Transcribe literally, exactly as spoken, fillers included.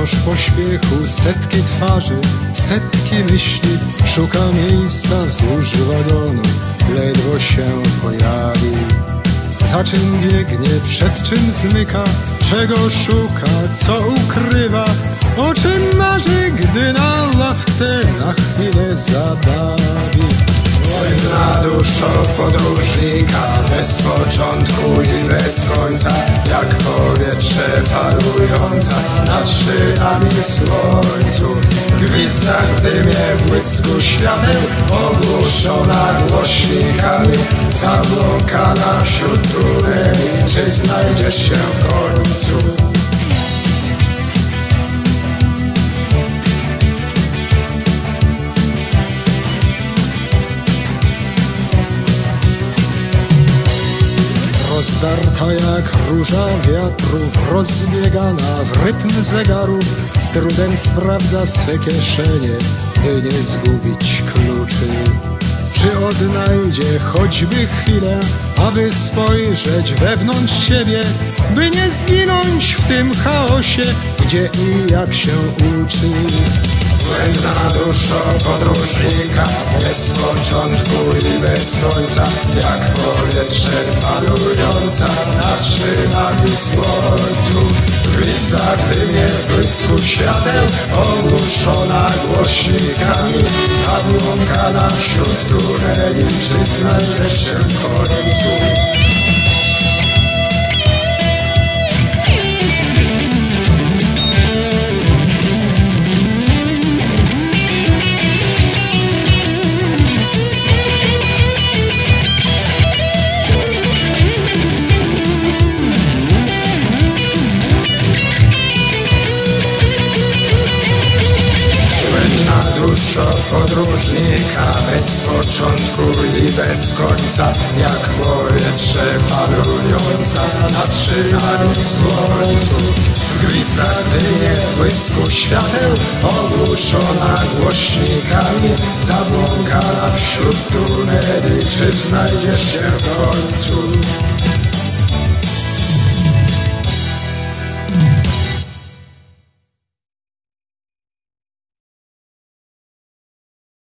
Wciąż w pośpiechu setki twarzy, setki myśli, szuka miejsca wzdłuż wagonu, ledwo się pojawi. Za czym biegnie, przed czym zmyka, czego szuka, co ukrywa, o czym marzy, gdy na ławce na chwilę zabawi. Wojna duszą podróżnika, bez początku i bez końca, jak powietrze falująca nad szynami w słońcu. Gwizda w dymie, błysku świateł, ogłuszona głośnikami, zabłąkana wśród tuneli, czy znajdziesz się w końcu? Rozdarta jak róża wiatrów, rozbiegana w rytm zegarów, z trudem sprawdza swe kieszenie, by nie zgubić kluczy. Czy odnajdzie choćby chwilę, aby spojrzeć wewnątrz siebie, by nie zginąć w tym chaosie, gdzie i jak się uczy? Błędna duszo podróżnika, bez początku i bez końca, jak powietrze falująca nad szynami w słońcu. Gwizda w dymie, błysku świateł, ogłuszona głośnikami, zabłąkana wśród tuneli, czy znajdziesz się w końcu? Duszo podróżnika, bez początku i bez końca, jak powietrze falująca nad szynami w słońcu. Gwizda w dymie, błysku świateł, ogłuszona głośnikami, zabłąkana wśród tuneli, czy znajdziesz się w końcu?